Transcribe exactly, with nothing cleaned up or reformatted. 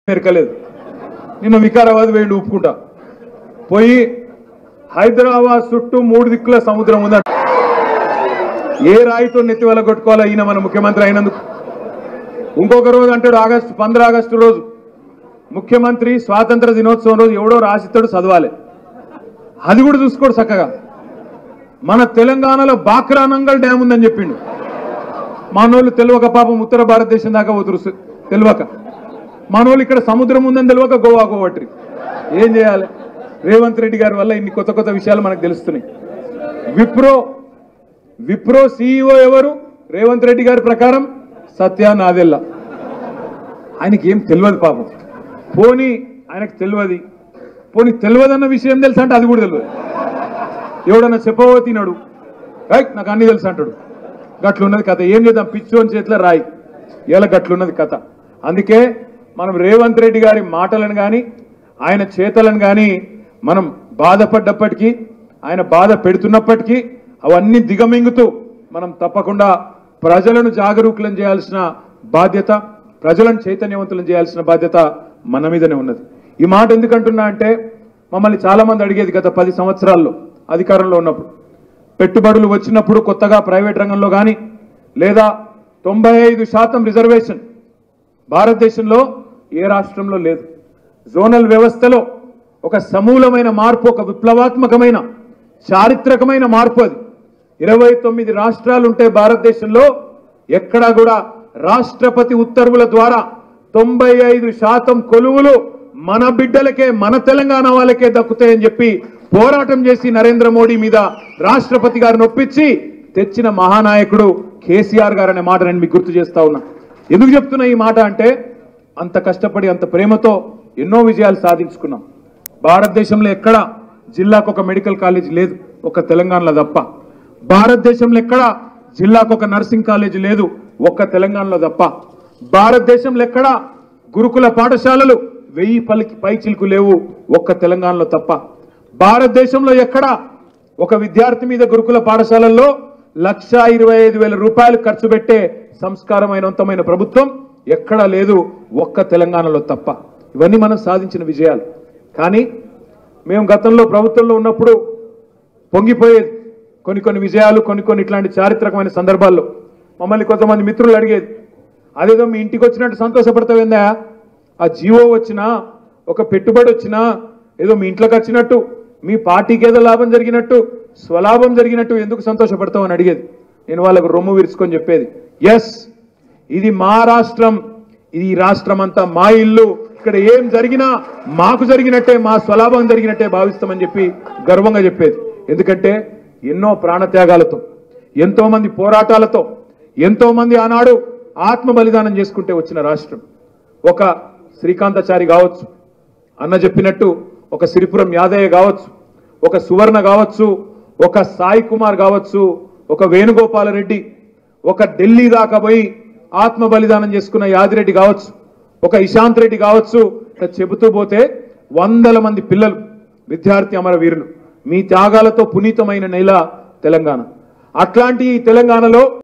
మెరకలేదు. నిన్న వికారాబాద్ వేయండి ఊపుకుంటా పోయి హైదరాబాద్ చుట్టూ మూడు దిక్కుల సముద్రం ఉందంట. ఏ రాయితో నెత్తి వల్ల కొట్టుకోవాలా ఈయన మన ముఖ్యమంత్రి అయినందుకు. ఇంకొక రోజు అంటాడు ఆగస్టు పంద్ర ఆగస్టు రోజు ముఖ్యమంత్రి స్వాతంత్ర దినోత్సవం రోజు ఎవడో రాసిస్తాడు చదవాలి. అది కూడా చూసుకోడు చక్కగా. మన తెలంగాణలో బాక్రానంగల్ డ్యామ్ ఉందని చెప్పిండు. మనోళ్ళు తెలియక పాపం ఉత్తర భారతదేశం దాకా పోతురు తెలియక. మనోళ్ళు ఇక్కడ సముద్రం ఉందని తెలియక గోవా గోవట్రి. ఏం చేయాలి? రేవంత్ రెడ్డి గారి వల్ల ఇన్ని కొత్త కొత్త విషయాలు మనకు తెలుస్తున్నాయి. విప్రో విప్రో సీఈఓ ఎవరు? రేవంత్ రెడ్డి గారి ప్రకారం సత్య నాదెల్లా. ఆయనకి ఏం తెలియదు పాపం. పోనీ ఆయనకు తెలియదు. పోనీ తెలియదన్న విషయం తెలుసా అంటే అది కూడా తెలియదు. ఎవడన్నా చెప్పవో తినడు, నాకు అన్ని తెలుసు అంటాడు. గట్లున్నది కథ. ఏం చేద్దాం? పిచ్చోని చేతిలో రాయి. ఇలా గట్లున్నది కథ. అందుకే మనం రేవంత్ రెడ్డి గారి మాటలను కానీ ఆయన చేతలను కానీ మనం బాధపడ్డప్పటికీ, ఆయన బాధ పెడుతున్నప్పటికీ అవన్నీ దిగమింగుతూ మనం తప్పకుండా ప్రజలను జాగరూకులను చేయాల్సిన బాధ్యత, ప్రజలను చైతన్యవంతులను చేయాల్సిన బాధ్యత మన మీదనే ఉన్నది. ఈ మాట ఎందుకంటున్నా అంటే మమ్మల్ని చాలా మంది అడిగేది గత పది సంవత్సరాల్లో అధికారంలో ఉన్నప్పుడు, పెట్టుబడులు వచ్చినప్పుడు కొత్తగా ప్రైవేట్ రంగంలో కానీ లేదా తొంభై ఐదు శాతం రిజర్వేషన్ భారతదేశంలో ఏ రాష్ట్రంలో లేదు. జోనల్ వ్యవస్థలో ఒక సమూలమైన మార్పు, ఒక విప్లవాత్మకమైన చారిత్రకమైన మార్పు. అది ఇరవై తొమ్మిది రాష్ట్రాలు ఉంటే భారతదేశంలో ఎక్కడా కూడా రాష్ట్రపతి ఉత్తర్వుల ద్వారా తొంభై ఐదు శాతం కొలువులు మన బిడ్డలకే, మన తెలంగాణ వాళ్ళకే దక్కుతాయని చెప్పి పోరాటం చేసి నరేంద్ర మోడీ మీద రాష్ట్రపతి గారిని ఒప్పించి తెచ్చిన మహానాయకుడు కేసీఆర్ గారు అనే మాట నేను మీకు గుర్తు చేస్తా ఉన్నా. ఎందుకు చెప్తున్నా ఈ మాట అంటే అంత కష్టపడి అంత ప్రేమతో ఎన్నో విజయాలు సాధించుకున్నాం. భారతదేశంలో ఎక్కడ జిల్లాకు ఒక మెడికల్ కాలేజ్ లేదు, ఒక తెలంగాణలో తప్ప. భారతదేశంలో ఎక్కడ జిల్లాకు ఒక నర్సింగ్ కాలేజ్ లేదు, ఒక్క తెలంగాణలో తప్ప. భారతదేశంలో ఎక్కడ గురుకుల పాఠశాలలు వెయ్యి పలికి పైచిలుకు లేవు, ఒక్క తెలంగాణలో తప్ప. భారతదేశంలో ఎక్కడ ఒక విద్యార్థి మీద గురుకుల పాఠశాలల్లో లక్ష ఇరవై ఐదు వేల రూపాయలు ఖర్చు పెట్టే సంస్కారమైనవంతమైన ప్రభుత్వం ఎక్కడా లేదు, ఒక్క తెలంగాణలో తప్ప. ఇవన్నీ మనం సాధించిన విజయాలు. కానీ మేము గతంలో ప్రభుత్వంలో ఉన్నప్పుడు పొంగిపోయేది కొన్ని కొన్ని విజయాలు, కొన్ని కొన్ని ఇట్లాంటి చారిత్రకమైన సందర్భాల్లో. మమ్మల్ని కొంతమంది మిత్రులు అడిగేది, అదేదో మీ ఇంటికి వచ్చినట్టు సంతోషపడతావేందా? ఆ జీవో వచ్చినా, ఒక పెట్టుబడి వచ్చినా ఏదో మీ ఇంట్లోకి వచ్చినట్టు, మీ పార్టీకి ఏదో లాభం జరిగినట్టు, స్వలాభం జరిగినట్టు ఎందుకు సంతోషపడతావు అని అడిగేది. నేను వాళ్ళకు రొమ్ము విరుచుకొని చెప్పేది, ఎస్ ఇది మా రాష్ట్రం, ఇది రాష్ట్రం అంతా మా ఇల్లు, ఇక్కడ ఏం జరిగినా మాకు జరిగినట్టే, మా స్వలాభం జరిగినట్టే భావిస్తామని చెప్పి గర్వంగా చెప్పేది. ఎందుకంటే ఎన్నో ప్రాణత్యాగాలతో, ఎంతో మంది పోరాటాలతో, ఎంతో మంది ఆనాడు ఆత్మ బలిదానం చేసుకుంటే వచ్చిన రాష్ట్రం. ఒక శ్రీకాంతాచారి కావచ్చు, అన్న చెప్పినట్టు ఒక సిరిపురం యాదయ్య కావచ్చు, ఒక సువర్ణ కావచ్చు, ఒక సాయి కుమార్ కావచ్చు, ఒక వేణుగోపాలరెడ్డి, ఒక ఢిల్లీ దాకా పోయి ఆత్మ బలిదానం చేసుకున్న యాదిరెడ్డి కావచ్చు, ఒక ఇశాంత్ రెడ్డి కావచ్చు, ఇట్లా చెబుతూ పోతే వందల మంది పిల్లలు, విద్యార్థి అమరవీరులు, మీ త్యాగాలతో పునీతమైన నేల తెలంగాణ. అట్లాంటి ఈ తెలంగాణలో